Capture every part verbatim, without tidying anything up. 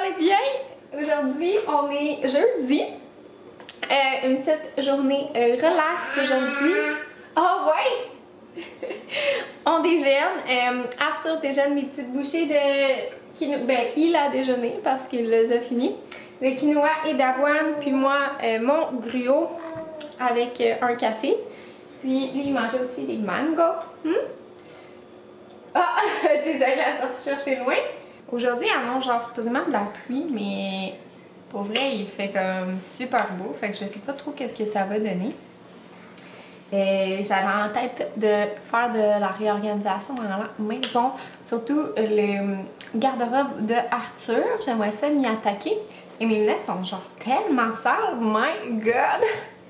allez bien? Aujourd'hui, on est jeudi. Euh, une petite journée euh, relax aujourd'hui. Oh ouais! On déjeune. Euh, Arthur déjeune des petites bouchées de quinoa. Ben, il a déjeuné parce qu'il les a fini. De quinoa et d'avoine. Puis moi, euh, mon gruau avec euh, un café. Puis lui, il mangeait aussi des mangos. Hmm? Ah! T'es allée à sortir chercher loin. Aujourd'hui, il annonce genre supposément de la pluie, mais pour vrai, il fait comme super beau. Fait que je sais pas trop qu'est-ce que ça va donner. J'avais en tête de faire de la réorganisation dans la maison, surtout le garde-robe de Arthur. J'aimerais ça m'y attaquer. Et mes lunettes sont genre tellement sales. My God!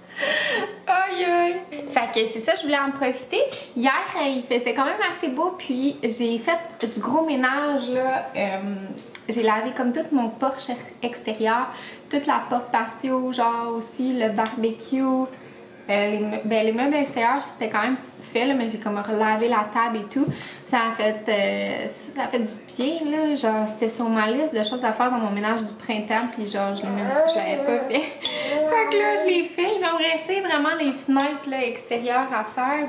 Aïe aïe! Fait que c'est ça, je voulais en profiter. Hier, il faisait quand même assez beau, puis j'ai fait du gros ménage là. Euh, j'ai lavé comme tout mon porche extérieur, toute la porte patio, genre aussi le barbecue. Euh, les, ben, les meubles extérieurs, c'était quand même fait, là, mais j'ai comme relavé la table et tout. Ça a fait, euh, ça a fait du bien, là. Genre, c'était sur ma liste de choses à faire dans mon ménage du printemps, puis genre, je l'avais pas fait. Fait que là, je l'ai fait. Il va me rester vraiment les fenêtres là, extérieures à faire.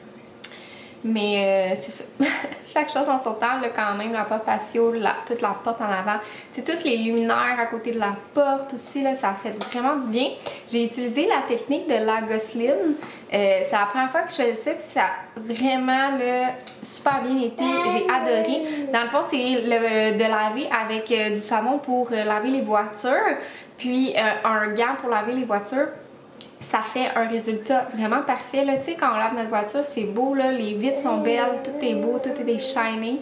Mais euh, c'est ça. Chaque chose en son temps, là, quand même, la porte patio, la, toute la porte en avant. C'est toutes les luminaires à côté de la porte aussi, là, ça a fait vraiment du bien. J'ai utilisé la technique de Lagosline. Euh, c'est la première fois que je faisais ça, puis ça a vraiment là, super bien été. J'ai adoré. Dans le fond, c'est de laver avec euh, du savon pour euh, laver les voitures, puis euh, un gant pour laver les voitures. Ça fait un résultat vraiment parfait. Tu sais, quand on lave notre voiture, c'est beau, là, les vitres sont belles, tout est beau, tout est des shiny.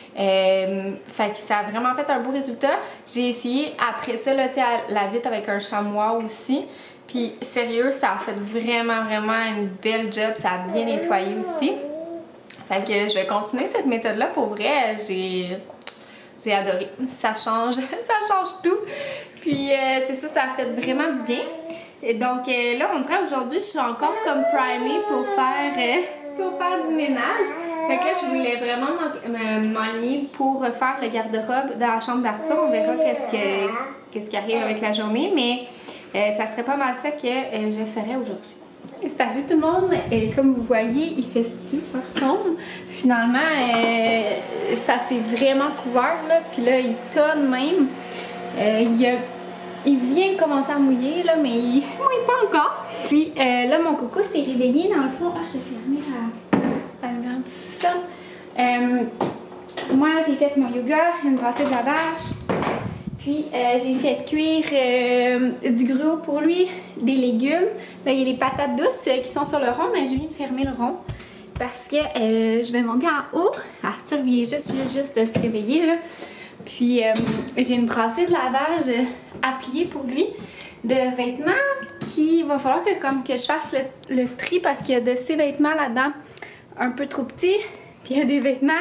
Euh, fait que ça a vraiment fait un beau résultat. J'ai essayé après ça, là, tu sais, la vitre avec un chamois aussi. Puis sérieux, ça a fait vraiment, vraiment une belle job. Ça a bien nettoyé aussi. Fait que je vais continuer cette méthode-là. Pour vrai, j'ai... J'ai adoré. Ça change, ça change tout. Puis euh, c'est ça, ça a fait vraiment du bien. Et donc euh, là, on dirait aujourd'hui, je suis encore comme primée pour faire, euh, pour faire du ménage. Fait que là, je voulais vraiment m'aligner pour faire le garde-robe dans la chambre d'Arthur. On verra qu'est-ce que, qu'est-ce qui arrive avec la journée, mais euh, ça serait pas mal ça que euh, je ferais aujourd'hui. Salut tout le monde! Et comme vous voyez, il fait super sombre. Finalement, euh, ça s'est vraiment couvert, là. Puis là, il tonne même. Euh, il, a, il vient de commencer à mouiller, là, mais il ne mouille pas encore. Puis euh, là, mon coco s'est réveillé dans le fond. Ah, je vais fermer la, la lumière du sol. Euh, moi, j'ai fait mon yoga, une brassée de lavage. Puis euh, j'ai fait cuire euh, du gruau pour lui, des légumes. Là, il y a les patates douces euh, qui sont sur le rond, mais je viens de fermer le rond parce que euh, je vais monter en haut. Arthur vient juste, juste de se réveiller, là. Puis euh, j'ai une brassée de lavage euh, à plier pour lui de vêtements qui va falloir que, comme, que je fasse le, le tri parce qu'il y a de ces vêtements là-dedans un peu trop petits. Puis il y a des vêtements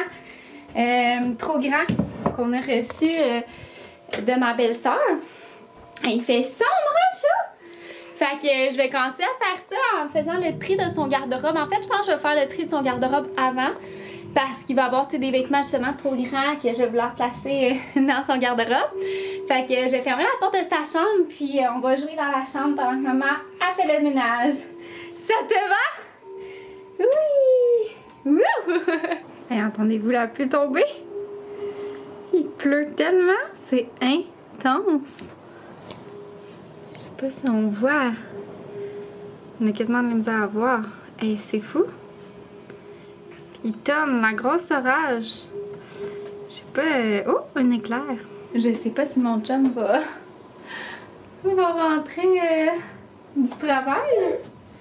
euh, trop grands qu'on a reçus. Euh, de ma belle-sœur. Il fait sombre, hein, chat? Fait que je vais commencer à faire ça en faisant le tri de son garde-robe. En fait, je pense que je vais faire le tri de son garde-robe avant parce qu'il va avoir des vêtements justement trop grands que je vais vouloir placer dans son garde-robe. Fait que je vais fermer la porte de sa chambre puis on va jouer dans la chambre pendant que maman a fait le ménage. Ça te va? Oui! Wouh! Hey, entendez-vous la pluie tomber? Il pleut tellement, c'est intense. Je sais pas si on voit. On a quasiment de la misère à voir. Hey, c'est fou. Il tonne, la grosse orage. Je sais pas. Euh... Oh, un éclair. Je sais pas si mon chum va, va rentrer euh, du travail.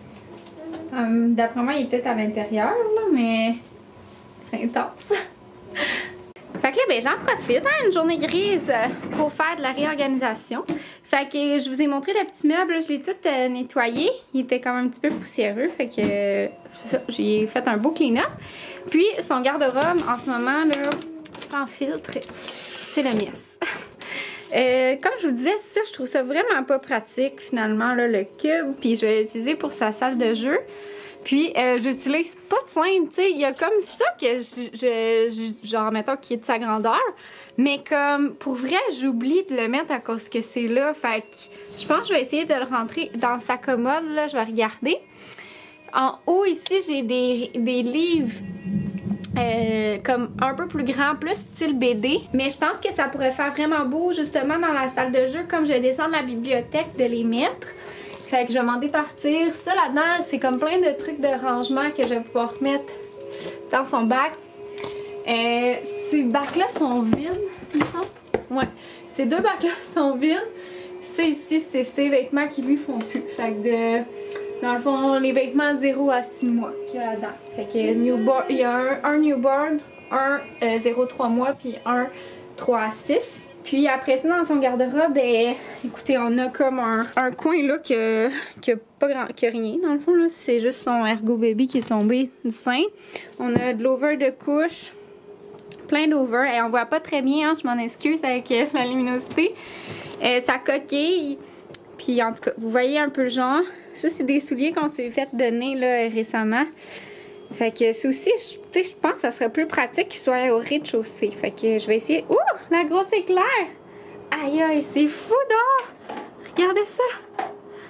Um, D'après moi, il est peut-être à l'intérieur, là, mais c'est intense. Fait que là, ben, j'en profite, hein, une journée grise pour faire de la réorganisation. Fait que je vous ai montré le petit meuble, je l'ai tout euh, nettoyé. Il était quand même un petit peu poussiéreux, fait que euh, j'ai fait un beau clean-up. Puis son garde-robe, en ce moment, là, sans filtre, c'est le mess. euh, comme je vous disais, ça, je trouve ça vraiment pas pratique, finalement, là, le cube. Puis je vais l'utiliser pour sa salle de jeu. Puis euh, j'utilise pas de cintre, tu sais. Il y a comme ça que je, je, je genre, mettons, qui est de sa grandeur. Mais comme, pour vrai, j'oublie de le mettre à cause que c'est là. Fait que je pense que je vais essayer de le rentrer dans sa commode, là. Je vais regarder. En haut, ici, j'ai des, des livres euh, comme un peu plus grands, plus style B D. Mais je pense que ça pourrait faire vraiment beau, justement, dans la salle de jeu, comme je descends de la bibliothèque, de les mettre. Fait que je vais m'en départir. Ça, là-dedans, c'est comme plein de trucs de rangement que je vais pouvoir mettre dans son bac. Euh, ces bacs-là sont vides, il me semble. Ouais. Ces deux bacs-là sont vides. Ça, ici, c'est ses vêtements qui lui font plus. Fait que de... Dans le fond, les vêtements zéro à six mois qu'il y a là-dedans. Fait que newborn, il y a un, un newborn, un euh, zéro à trois mois, puis un trois à six. Puis après ça, dans son garde-robe, ben, écoutez, on a comme un, un coin là que, que pas grand, que rien dans le fond là. C'est juste son Ergo Baby qui est tombé du sein. On a de l'over de couche, plein d'over. Et on voit pas très bien, hein, je m'en excuse avec euh, la luminosité. Euh, sa coquille. Puis en tout cas, vous voyez un peu le genre. Ça, c'est des souliers qu'on s'est fait donner là, récemment. Fait que c'est aussi, tu sais, je pense que ça serait plus pratique qu'il soit au rez-de-chaussée. Fait que je vais essayer. Ouh, la grosse éclair! Aïe aïe, c'est fou dehors! Regardez ça!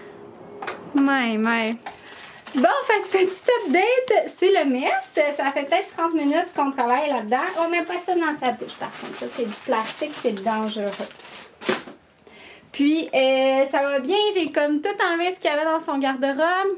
My, my. Bon, fait que petit update, c'est le mess. Ça fait peut-être trente minutes qu'on travaille là-dedans. On met pas ça dans sa bouche par contre. Ça, c'est du plastique, c'est dangereux. Puis, euh, ça va bien. J'ai comme tout enlevé ce qu'il y avait dans son garde-robe.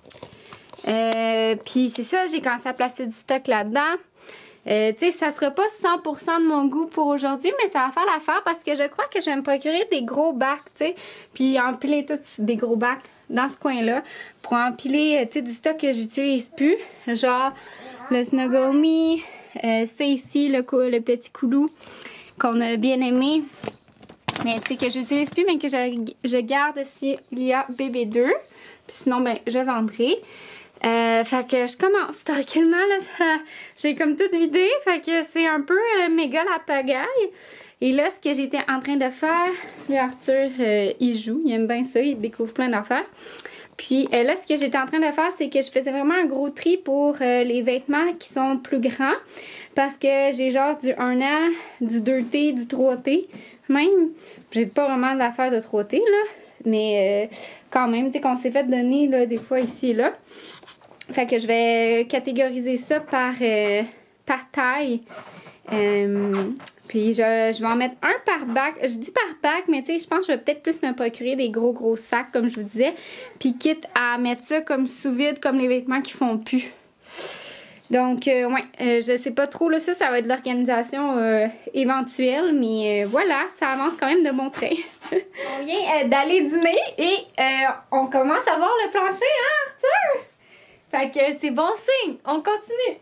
Euh, puis c'est ça, j'ai commencé à placer du stock là-dedans. Euh, tu sais, ça sera pas cent pour cent de mon goût pour aujourd'hui, mais ça va faire l'affaire parce que je crois que je vais me procurer des gros bacs, tu sais. Puis empiler tous des gros bacs dans ce coin-là pour empiler, tu sais, du stock que j'utilise plus. Genre le Snuggle Me, euh, ça ici, le, le petit coulou qu'on a bien aimé. Mais tu sais, que j'utilise plus, mais que je, je garde s'il y a bébé deux. Puis sinon, ben, je vendrai. Euh, fait que je commence tranquillement, là. J'ai comme tout vidé. Fait que c'est un peu euh, méga la pagaille. Et là, ce que j'étais en train de faire, lui, Arthur, euh, il joue. Il aime bien ça. Il découvre plein d'affaires. Puis euh, là, ce que j'étais en train de faire, c'est que je faisais vraiment un gros tri pour euh, les vêtements qui sont plus grands. Parce que j'ai genre du un an, du deux T, du trois T. Même, j'ai pas vraiment d'affaires de trois T, là. Mais euh, quand même, tu sais, qu'on s'est fait donner, là, des fois ici et là. Fait que je vais catégoriser ça par, euh, par taille. Euh, puis je, je vais en mettre un par bac. Je dis par bac, mais tu sais, je pense que je vais peut-être plus me procurer des gros gros sacs, comme je vous disais. Puis quitte à mettre ça comme sous vide, comme les vêtements qui font plus. Donc, euh, ouais, euh, je sais pas trop, là, ça, ça va être de l'organisation euh, éventuelle, mais euh, voilà, ça avance quand même de bon trait. On vient euh, d'aller dîner et euh, on commence à voir le plancher, hein, Arthur? Fait que c'est bon signe, on continue.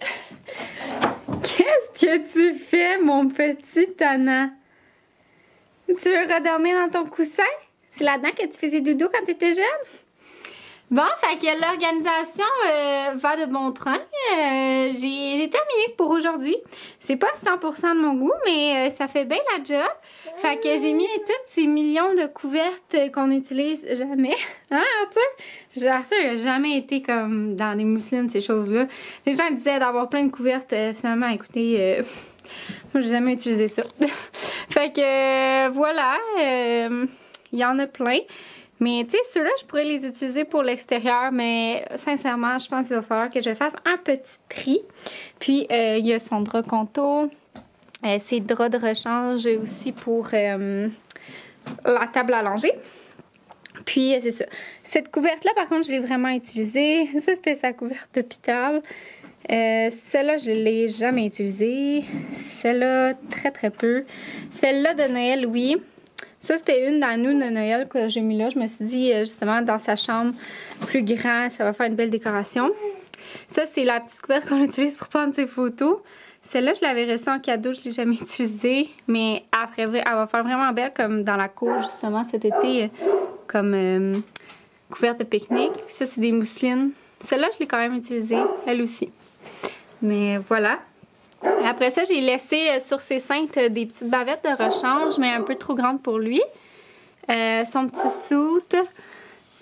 Qu'est-ce que tu fais, mon petit Tana? Tu veux redormir dans ton coussin? C'est là-dedans que tu faisais dodo quand tu étais jeune? Bon, fait que l'organisation euh, va de bon train. Euh, j'ai terminé pour aujourd'hui. C'est pas cent pour cent de mon goût, mais euh, ça fait bien la job. Fait que j'ai mis toutes ces millions de couvertes qu'on n'utilise jamais. Hein, Arthur? Arthur n'a jamais été comme dans des mousselines, ces choses-là. Les gens disaient d'avoir plein de couvertes. Euh, finalement, écoutez, euh, moi, j'ai jamais utilisé ça. Fait que euh, voilà, il euh, y en a plein. Mais tu sais, ceux-là, je pourrais les utiliser pour l'extérieur, mais sincèrement, je pense qu'il va falloir que je fasse un petit tri. Puis, euh, il y a son drap contour, euh, ses draps de rechange aussi pour euh, la table à langer. Puis, euh, c'est ça. Cette couverte-là, par contre, je l'ai vraiment utilisée. Ça, c'était sa couverte d'hôpital. Euh, celle-là, je ne l'ai jamais utilisée. Celle-là, très très peu. Celle-là de Noël, oui. Ça, c'était une dans nous de Noël que j'ai mis là. Je me suis dit, justement, dans sa chambre plus grande, ça va faire une belle décoration. Ça, c'est la petite couverte qu'on utilise pour prendre ses photos. Celle-là, je l'avais reçue en cadeau, je ne l'ai jamais utilisée. Mais après, elle va faire vraiment belle, comme dans la cour, justement, cet été, comme euh, couverte de pique-nique. Puis ça, c'est des mousselines. Celle-là, je l'ai quand même utilisée, elle aussi. Mais voilà. Après ça, j'ai laissé sur ses cintres des petites bavettes de rechange, mais un peu trop grandes pour lui. Euh, son petit suit.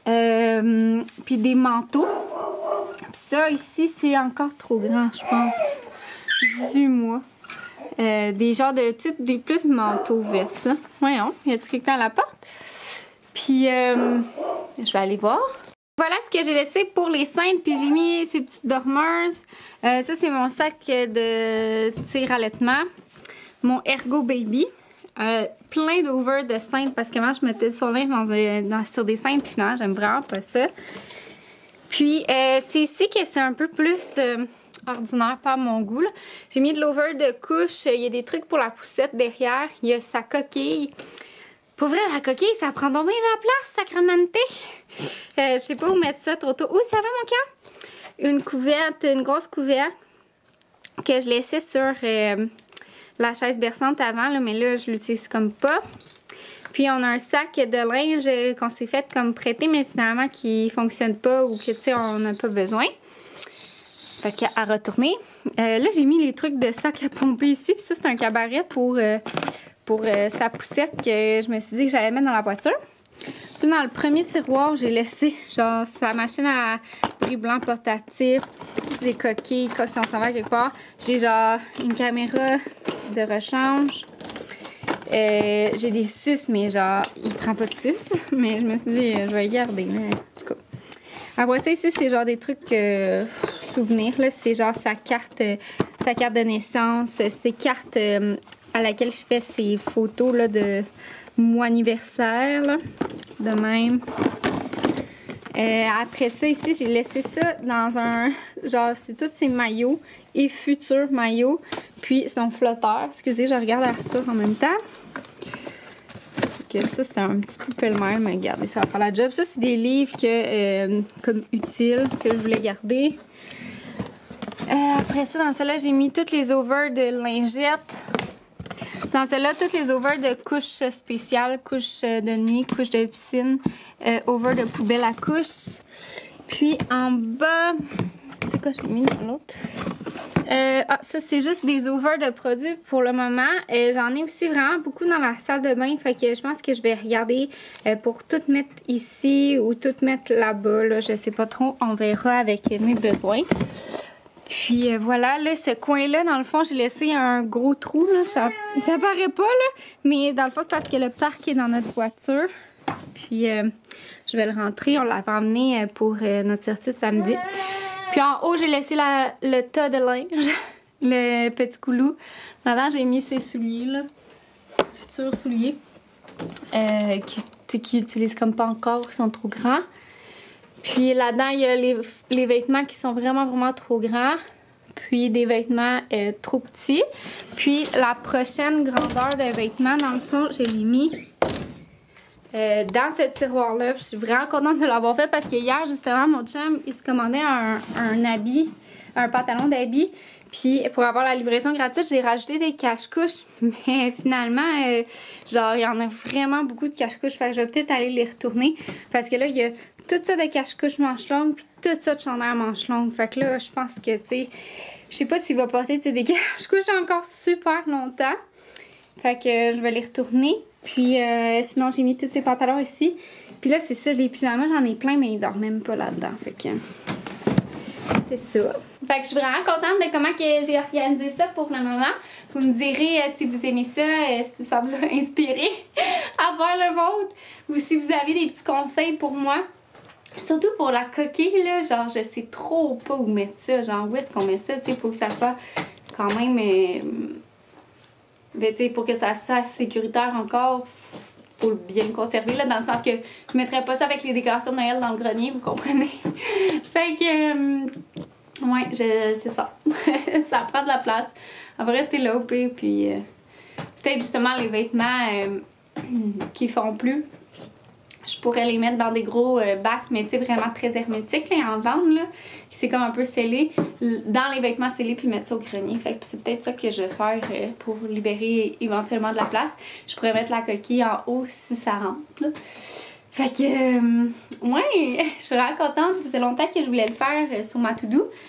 Euh, puis des manteaux. Puis ça, ici, c'est encore trop grand, je pense. dix-huit mois. Euh, des genres de, tu sais, des plus manteaux vestes, là. Voyons, y a-t-il quelqu'un à la porte? Puis, euh, je vais aller voir. Voilà ce que j'ai laissé pour les cintres, puis j'ai mis ces petites dormeuses. Euh, ça, c'est mon sac de tire-allaitement. Mon Ergo Baby. Euh, plein d'over de cintres parce que moi, je mettais son linge dans, dans, sur des cintres, puis finalement, j'aime vraiment pas ça. Puis, euh, c'est ici que c'est un peu plus euh, ordinaire, pas à mon goût. J'ai mis de l'over de couche. Il y a des trucs pour la poussette derrière. Il y a sa coquille. Pour vrai, la coquille, ça prend donc bien de la place, sacramenté. Euh, je sais pas où mettre ça trop tôt. Où ça va, mon cœur? Une couverte, une grosse couverte que je laissais sur euh, la chaise berçante avant, là, mais là, je l'utilise comme pas. Puis, on a un sac de linge qu'on s'est fait comme prêter, mais finalement qui fonctionne pas ou que, tu sais, on n'a pas besoin. Fait qu'à retourner. Euh, là, j'ai mis les trucs de sac à pomper ici. Puis ça, c'est un cabaret pour... Euh, pour euh, sa poussette que je me suis dit que j'allais mettre dans la voiture. Puis dans le premier tiroir, j'ai laissé genre sa machine à bris blanc portatif, des coquilles, quand si on s'en va quelque part. J'ai genre une caméra de rechange. Euh, j'ai des suces, mais genre, il prend pas de suces. Mais je me suis dit, je vais y garder. Mais, en tout cas. Après ça, ici, c'est genre des trucs euh, souvenirs. C'est genre sa carte, euh, sa carte de naissance, ses cartes... Euh, à laquelle je fais ces photos là, de mon anniversaire, là, de même. Euh, après ça, ici, j'ai laissé ça dans un... Genre, c'est tous ces maillots et futurs maillots. Puis, son flotteur. Excusez, je regarde Arthur en même temps. Que ça, c'était un petit peu pêle-mêle, mais regardez, ça va faire la job. Ça, c'est des livres que, euh, comme utiles que je voulais garder. Euh, après ça, dans celle-là, j'ai mis toutes les overs de lingettes. Dans celle-là, toutes les overs de couches spéciales, couches de nuit, couches de piscine, euh, over de poubelle à couche. Puis en bas, c'est quoi j'ai mis dans l'autre? Euh, ah, ça c'est juste des overs de produits pour le moment. Euh, J'en ai aussi vraiment beaucoup dans la salle de bain, fait que je pense que je vais regarder euh, pour tout mettre ici ou tout mettre là-bas. Là, je sais pas trop, on verra avec mes besoins. Puis euh, voilà, là, ce coin-là, dans le fond, j'ai laissé un gros trou, là. Ça, ça paraît pas, là. Mais dans le fond, c'est parce que le parc est dans notre voiture. Puis euh, je vais le rentrer. On l'avait emmené pour euh, notre sortie de samedi. Puis en haut, j'ai laissé la, le tas de linge. Le petit coulou. Là-dedans, j'ai mis ses souliers, là. Futurs souliers. Euh, qui, qui utilisent comme pas encore, qui sont trop grands. Puis là-dedans, il y a les, les vêtements qui sont vraiment, vraiment trop grands. Puis des vêtements euh, trop petits. Puis la prochaine grandeur de vêtements, dans le fond, je l'ai mis euh, dans ce tiroir-là. Je suis vraiment contente de l'avoir fait parce que hier, justement, mon chum, il se commandait un, un habit, un pantalon d'habit. Puis pour avoir la livraison gratuite, j'ai rajouté des cache-couches. Mais finalement, euh, genre, il y en a vraiment beaucoup de cache-couches. Fait que je vais peut-être aller les retourner. Parce que là, il y a tout ça de cache-couches manches longues, puis tout ça de chandail manches longues. Fait que là, je pense que, tu sais, je sais pas s'il va porter des cache-couches encore super longtemps. Fait que euh, je vais les retourner. Puis euh, sinon, j'ai mis tous ces pantalons ici. Puis là, c'est ça, les pyjamas, j'en ai plein, mais ils dorment même pas là-dedans. Fait que c'est ça. Fait que je suis vraiment contente de comment que j'ai organisé ça pour le moment. Vous me direz euh, si vous aimez ça, euh, si ça vous a inspiré à faire le vôtre. Ou si vous avez des petits conseils pour moi. Surtout pour la coquille, là, genre je sais trop pas où mettre ça. Genre où est-ce qu'on met ça, tu sais, faut que ça soit quand même... Euh, ben, tu sais, pour que ça soit sécuritaire encore, faut le bien conserver, là, dans le sens que je mettrais pas ça avec les décorations de Noël dans le grenier, vous comprenez? Fait que... Euh, ouais, c'est ça. Ça prend de la place. Elle va rester là au pire, puis... Euh, peut-être justement les vêtements euh, qui font plus. Je pourrais les mettre dans des gros euh, bacs, mais tu sais, vraiment très hermétiques, là, en vente, là. C'est comme un peu scellé, dans les vêtements scellés, puis mettre ça au grenier. Fait que c'est peut-être ça que je vais faire euh, pour libérer éventuellement de la place. Je pourrais mettre la coquille en haut si ça rentre, là. Fait que, euh, ouais, je suis vraiment contente. Ça faisait longtemps que je voulais le faire euh, sur ma to-do.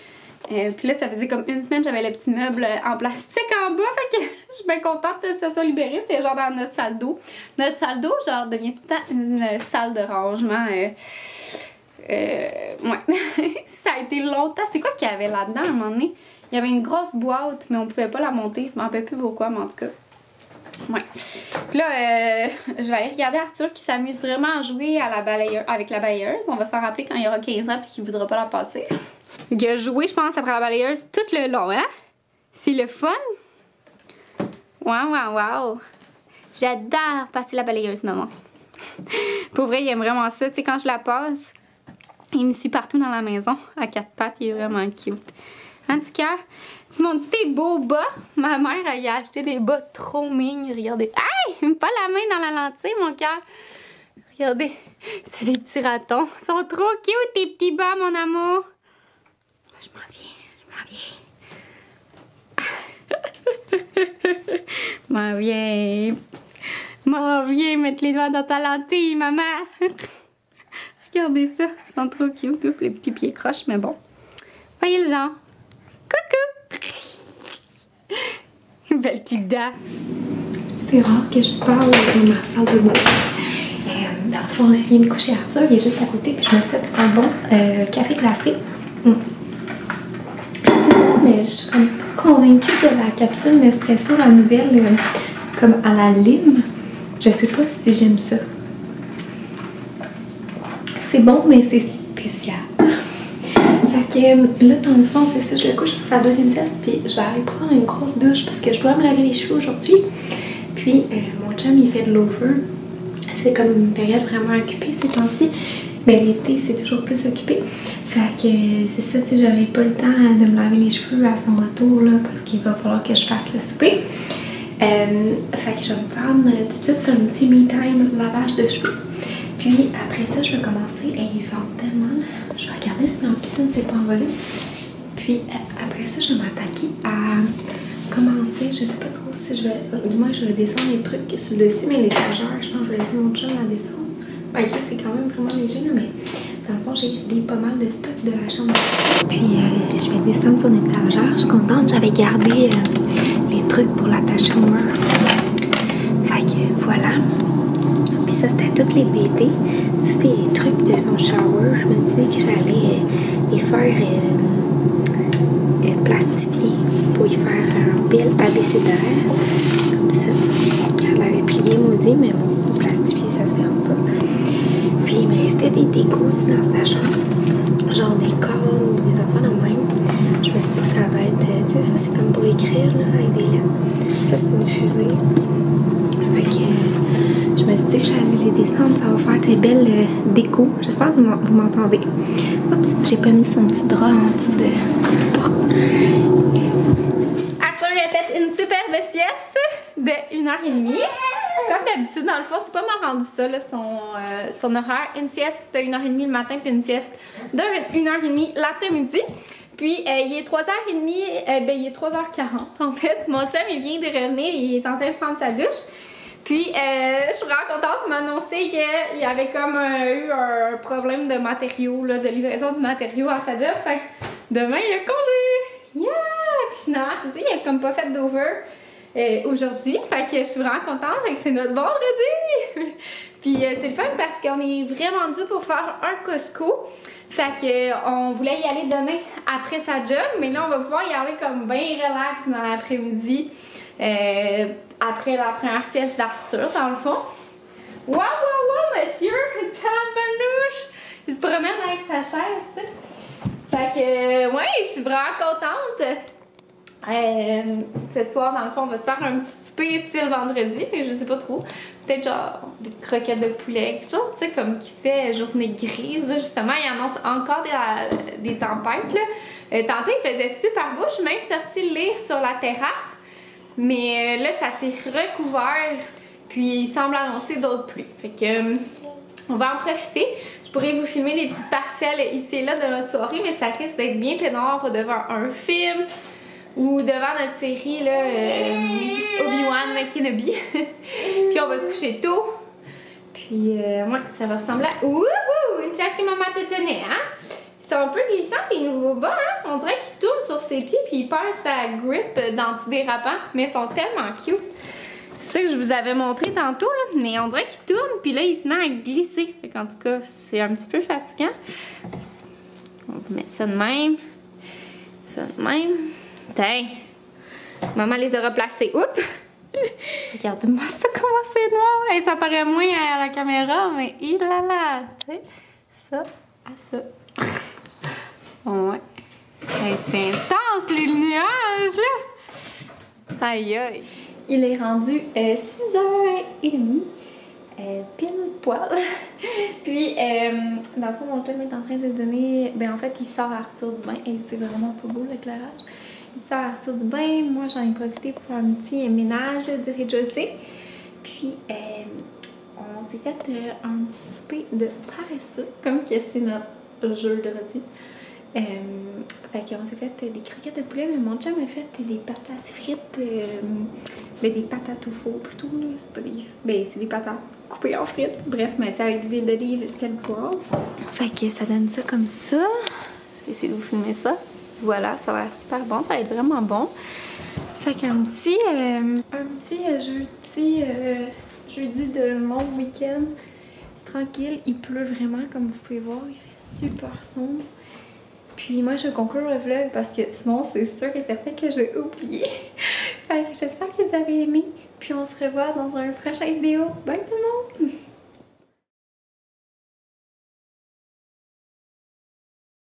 Euh, puis là, ça faisait comme une semaine, j'avais le petit meuble en plastique en bas. Fait que je suis bien contente que ça soit libéré. C'était genre dans notre salle d'eau. Notre salle d'eau, genre, devient tout le temps une salle de rangement. Euh, euh, ouais. Ça a été longtemps. C'est quoi qu'il y avait là-dedans à un moment donné? Il y avait une grosse boîte, mais on pouvait pas la monter. Je m'en rappelle plus pourquoi, mais en tout cas. Ouais. Puis là, euh, je vais aller regarder Arthur qui s'amuse vraiment à jouer à la balayeuse, avec la balayeuse. On va s'en rappeler quand il aura quinze ans et qu'il voudra pas la passer. Il a joué, je pense, après la balayeuse tout le long, hein? C'est le fun? Waouh, waouh, waouh! J'adore passer la balayeuse, maman. Pour vrai, il aime vraiment ça. Tu sais, quand je la passe, il me suit partout dans la maison, à quatre pattes. Il est vraiment cute. Hein, petit cœur? Tu m'as dit tes beaux bas? Ma mère, elle a acheté des bas trop mignons. Regardez. Aïe! Pas la main dans la lentille, mon cœur. Regardez. C'est des petits ratons. Ils sont trop cute, tes petits bas, mon amour. Je m'en viens. Je m'en viens. M'en viens. M'en viens mettre les doigts dans ta lentille, maman. Regardez ça. Ils sont trop cute, tous les petits pieds croches, mais bon. Voyez le genre. Coucou! Une belle petite dent. C'est rare que je parle dans ma salle de bain. Euh, dans le fond, je viens de coucher Arthur, il est juste à côté, puis je me suis fait un bon euh, café glacé. Mm. Mais je suis comme pas convaincue de la capsule Nespresso, la nouvelle, euh, comme à la lime. Je sais pas si j'aime ça. C'est bon, mais c'est spécial. Fait que là, dans le fond, c'est ça, je le couche pour sa deuxième sieste, puis je vais aller prendre une grosse douche parce que je dois me laver les cheveux aujourd'hui. Puis euh, mon chum, il fait de l'over. C'est comme une période vraiment occupée ces temps-ci. Mais l'été, c'est toujours plus occupé. Fait que euh, c'est ça, tu sais, j'aurai pas le temps de me laver les cheveux à son retour, là, parce qu'il va falloir que je fasse le souper. Euh, fait que je vais me prendre euh, tout de suite un petit me time lavage de cheveux. Puis après ça, je vais commencer, et il vente tellement, je vais regarder si dans la piscine c'est pas envolé. Puis après ça, je vais m'attaquer à commencer, je sais pas trop si je vais, du moins je vais descendre les trucs sur le dessus, mais les étagères, je pense que je vais laisser mon chum la descendre. Ouais, c'est quand même vraiment léger, là, mais dans le fond, j'ai vidé pas mal de stock de la chambre. Puis euh, je vais descendre sur l'étagère, je suis contente, j'avais gardé euh, les trucs pour l'attacher au mur. Fait que voilà. Puis ça, c'était toutes les B D. Ça, c'était les trucs de son shower. Je me disais que j'allais euh, les faire euh, euh, plastifier pour y faire un bill abécédaire. Comme ça. Elle avait plié maudit, mais bon, plastifier, ça se verra pas. Puis il me restait des décos aussi dans sa chambre. Genre des cordes ou des enfants de même. Je me suis dit que ça va être. Tu sais, ça, c'est comme pour écrire là, avec des lettres. Ça, c'est une fusée. Fait que. Je me suis dit que j'allais les descendre, ça va faire très belles euh, déco. J'espère que vous m'entendez. Oups, j'ai pas mis son petit drap en dessous de sa porte. Arthur a fait une superbe sieste de une heure et demie. Comme d'habitude, dans le fond, c'est pas mal rendu ça, là, son, euh, son horaire. Une sieste de une heure trente le matin, puis une sieste de une heure trente l'après-midi. Puis, euh, il est trois heures trente, euh, ben, il est trois heures quarante en fait. Mon chum, il vient de revenir, il est en train de prendre sa douche. Puis, euh, je suis vraiment contente de m'annoncer qu'il y avait comme euh, eu un problème de matériaux, là, de livraison de matériaux à sa job. Fait que demain, il y a congé! Yeah! Puis finalement, c'est ça, il a comme pas fait d'over euh, aujourd'hui. Fait que je suis vraiment contente, fait que c'est notre vendredi! Puis, euh, c'est le fun parce qu'on est vraiment dû pour faire un Costco. Fait que euh, on voulait y aller demain après sa job, mais là, on va pouvoir y aller comme bien relax dans l'après-midi. Euh, après la première sieste d'Arthur, dans le fond. Waouh, waouh, waouh, monsieur! Tabarnouche! Il se promène avec sa chaise, tu sais. Fait que, ouais, je suis vraiment contente. Euh, ce soir, dans le fond, on va se faire un petit souper style vendredi, mais je sais pas trop. Peut-être genre des croquettes de poulet, quelque chose, tu sais, comme qui fait journée grise, là, justement. Il annonce encore des, des tempêtes, là. Euh, tantôt, il faisait super beau. Je suis même sortie lire sur la terrasse. Mais là, ça s'est recouvert, puis il semble annoncer d'autres pluies. Fait que, euh, on va en profiter. Je pourrais vous filmer des petites parcelles ici et là de notre soirée, mais ça risque d'être bien peinard devant un film ou devant notre série, là, euh, Obi-Wan Kenobi. Puis on va se coucher tôt. Puis, euh, ouais, ça va ressembler à... Wouhou! Une chasse que maman te tenait, hein? Ils sont un peu glissants, les nouveaux bas, hein? On dirait qu'ils tournent sur ses pieds puis il perd sa grip d'antidérapant, mais ils sont tellement cute. C'est ça que je vous avais montré tantôt, là, mais on dirait qu'il tourne puis là il se met à glisser. Fait qu'en tout cas, c'est un petit peu fatigant. On va mettre ça de même. Ça de même. Tiens. Maman les aura placés. Oups! Regardez-moi ça, comment c'est noir! Hey, ça paraît moins à la caméra, mais il là là! Tu sais, ça à ça. Ouais. Hey, c'est intense, les nuages, là! Aïe, aïe! Il est rendu euh, six heures trente. Euh, pile poil. Puis, euh, dans le fond, mon chum est en train de donner. Ben, en fait, il sort Arthur du bain. Et c'est vraiment pas beau l'éclairage. Il sort Arthur du bain. Moi, j'en ai profité pour faire un petit ménage du rez-de-chaussée. Puis, euh, on s'est fait euh, un petit souper de paresseux, comme que c'est notre jeu de rôti. Euh, fait qu'on s'est fait des croquettes de poulet, mais mon chum a fait des patates frites, euh, ben des patates au four plutôt, là, c'est pas des... Ben c'est des patates coupées en frites, bref, mais tu sais, avec de l'huile d'olive, sel, poivre. Fait que ça donne ça comme ça. J'essaie de vous filmer ça. Voilà, ça a l'air super bon, ça va être vraiment bon. Fait qu'un petit, euh, un petit euh, jeudi, euh, jeudi de long week-end, tranquille, il pleut vraiment, comme vous pouvez voir, il fait super sombre. Puis moi je vais conclure le vlog parce que sinon c'est sûr et certain que je vais oublier. Fait que j'espère que vous avez aimé. Puis on se revoit dans un prochain vidéo. Bye tout le monde!